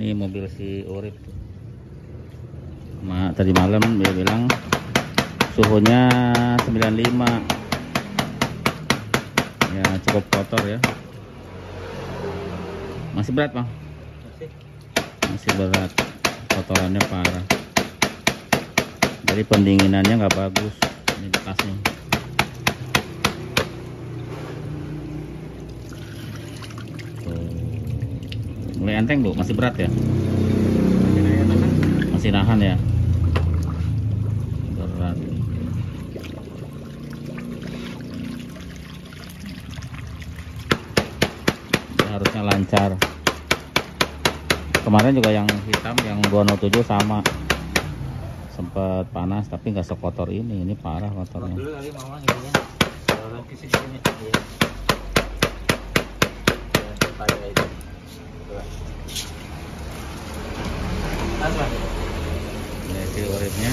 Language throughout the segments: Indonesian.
Ini mobil si Urip. Tadi malam dia bilang suhunya 95. Ya cukup kotor ya. Masih berat bang? Masih berat. Kotorannya parah. Jadi pendinginannya nggak bagus. Ini bekasnya. Mulai enteng bu, masih berat ya? Masih nahan ya? Berat. Ya, harusnya lancar. Kemarin juga yang hitam, yang 207 sama. Sempat panas tapi nggak sekotor ini parah kotornya. Dulu kali mama gitu ya. Kalau ke sini ya. Apa? Ini si Uripnya.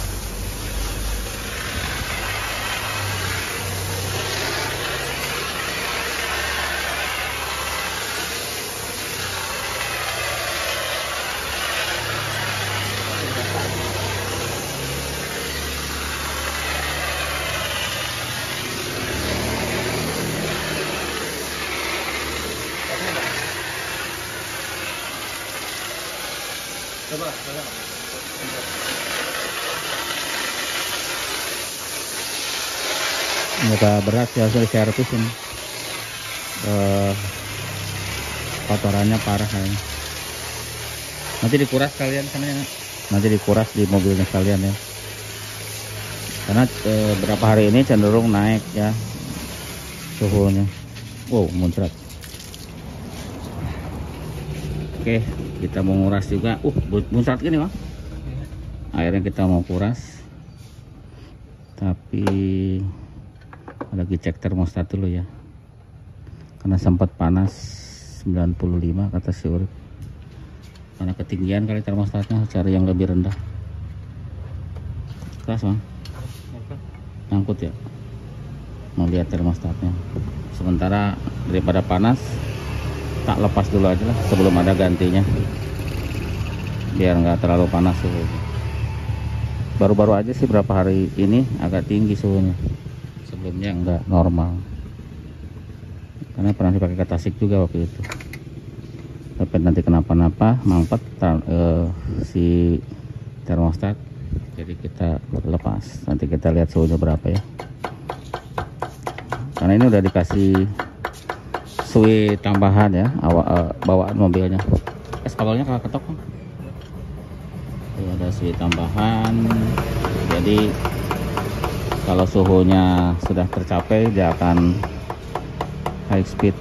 Coba. Agak berat ya, harus diservis ini. Kotorannya parah kayaknya. Nanti dikuras kalian sana ya. Nanti dikuras di mobilnya kalian ya. Karena berapa hari ini cenderung naik ya suhunya. Wow, muncrat. Oke, kita mau nguras juga. Muncrat gini bang. Airnya kita mau kuras. Tapi lagi cek termostat dulu ya. Karena sempat panas 95 kata si Urip. Karena ketinggian kali termostatnya, cari yang lebih rendah. Keras bang. Ngangkut ya. Mau lihat termostatnya. Sementara daripada panas, tak lepas dulu aja lah sebelum ada gantinya, biar nggak terlalu panas suhu. Baru-baru aja sih berapa hari ini agak tinggi suhunya, sebelumnya nggak normal. Karena pernah dipakai katasik juga waktu itu. Tapi nanti kenapa-napa mampet si termostat, jadi kita lepas. Nanti kita lihat suhunya berapa ya. Karena ini udah dikasih suwi tambahan ya, bawaan mobilnya. Kabelnya kakak ketok kan? Ada suwi tambahan. Jadi kalau suhunya sudah tercapai, dia akan high speed.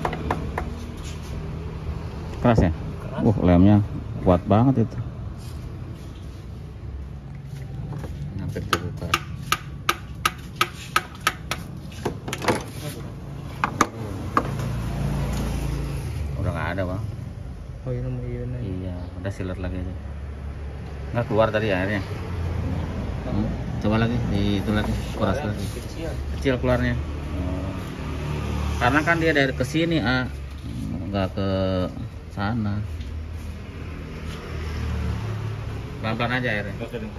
Keras ya? Lemnya kuat banget itu. Hampir terbuka. Ada bang. Oh iya, udah silet lagi aja. Nggak keluar tadi airnya. Coba lagi, itu lagi, kuras lagi. Kecil keluarnya. Karena kan dia dari ke sini, nggak ke sana. Pelan-pelan aja airnya.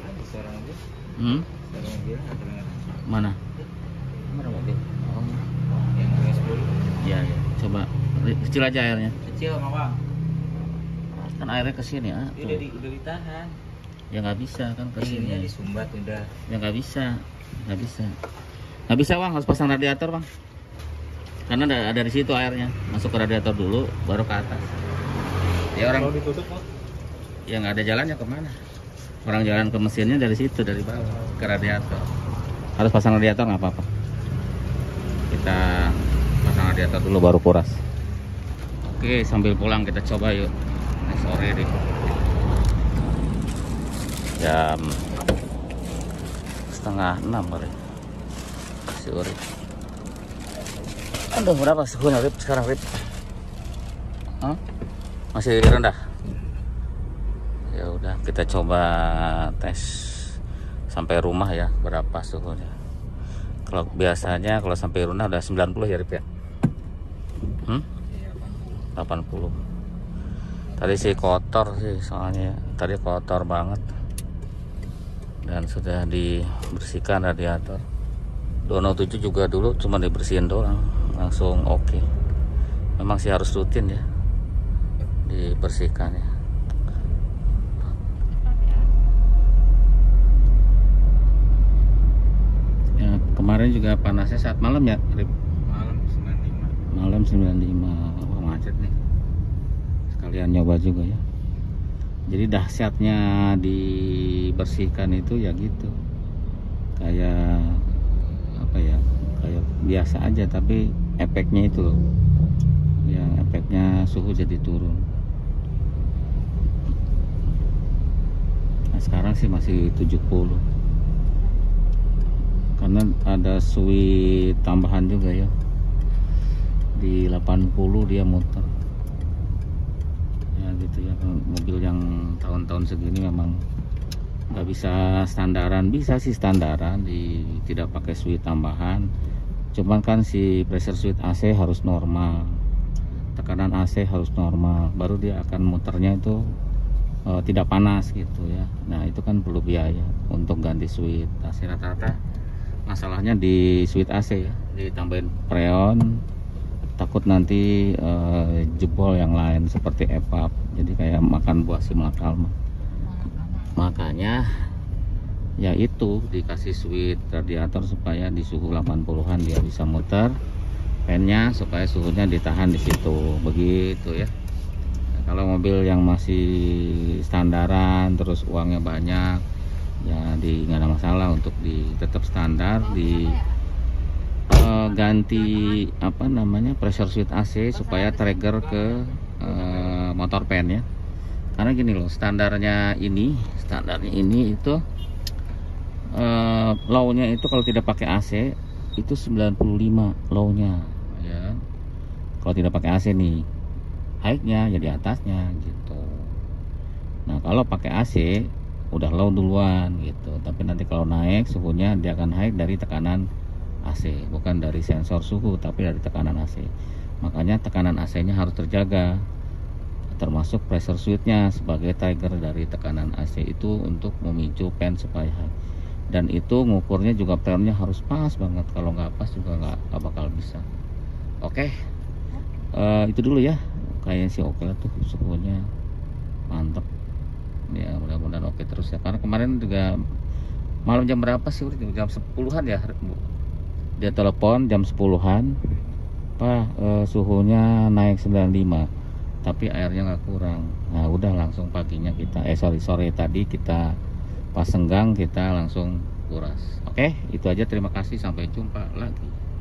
Mana? Mana mobil? Oh. Yang 10. Iya, ya. Coba kecil aja airnya. Kecil bang. Kan airnya ke sini udah ditahan. Ya nggak bisa kan ke sini. Ini disumbat udah. Ya nggak bisa bang, harus pasang radiator bang. Karena ada di situ airnya, masuk ke radiator dulu, baru ke atas. Ya orang. Kalau ditutup bang? Ya nggak ada jalannya kemana. Orang jalan ke mesinnya dari situ, dari bawah ke radiator. Harus pasang radiator nggak apa-apa. Kita pasang radiator dulu baru kuras. Oke, sambil pulang kita coba yuk. Ini sore deh. Jam 5:30 kali. Sore. Aduh, berapa suhunya Rip sekarang Rip? Masih rendah. Ya udah, kita coba tes sampai rumah ya, berapa suhunya. Kalau biasanya kalau sampai rumah udah 90 ya Rip ya. 80. Tadi sih kotor sih, soalnya tadi kotor banget dan sudah dibersihkan radiator. Dono 7 juga dulu cuma dibersihin doang langsung oke. Memang sih harus rutin ya dibersihkan ya. Ya kemarin juga panasnya saat malam ya, Rip? Malam 95. Oh, macet nih. Sekalian nyoba juga ya. Jadi dahsyatnya dibersihkan itu ya gitu. Kayak apa ya? Kayak biasa aja tapi efeknya itu loh. Ya efeknya suhu jadi turun. Nah, sekarang sih masih 70. Karena ada switch tambahan juga ya. Di 80 dia muter. Ya gitu ya, mobil yang tahun-tahun segini memang nggak bisa standaran. Bisa sih standaran tidak pakai switch tambahan, cuman kan si pressure switch AC harus normal, tekanan AC harus normal, baru dia akan muternya itu tidak panas gitu ya. Nah itu kan perlu biaya untuk ganti switch AC. Rata-rata masalahnya di switch AC ya, ditambahin freon, takut nanti jebol yang lain seperti evap, jadi kayak makan buah si Malakal. Makanya ya itu dikasih switch radiator supaya di suhu 80-an dia bisa muter pennya, supaya suhunya ditahan di situ begitu ya. Nah, kalau mobil yang masih standaran terus uangnya banyak ya nggak ada masalah untuk tetap standar, ganti apa namanya pressure switch AC supaya trigger ke motor pen ya. Karena gini loh, standarnya ini itu low-nya itu kalau tidak pakai AC itu 95 low-nya ya. Kalau tidak pakai AC nih, high-nya jadi atasnya gitu. Nah kalau pakai AC udah low duluan gitu, tapi nanti kalau naik suhunya dia akan high dari tekanan AC, bukan dari sensor suhu tapi dari tekanan AC. Makanya tekanan AC-nya harus terjaga, termasuk pressure switch-nya sebagai trigger dari tekanan AC itu untuk memicu pen supaya high. Dan itu ngukurnya juga pennya harus pas banget, kalau nggak pas juga nggak bakal bisa. Oke. Itu dulu ya, kayaknya sih oke lah tuh, suhunya mantep ya, mudah-mudahan oke terus ya. Karena kemarin juga malam jam berapa sih, jam 10-an ya Bu, dia telepon jam 10-an Pak, suhunya naik 95 tapi airnya nggak kurang. Nah udah langsung paginya kita sore tadi kita pas senggang kita langsung kuras. Oke, itu aja, terima kasih, sampai jumpa lagi.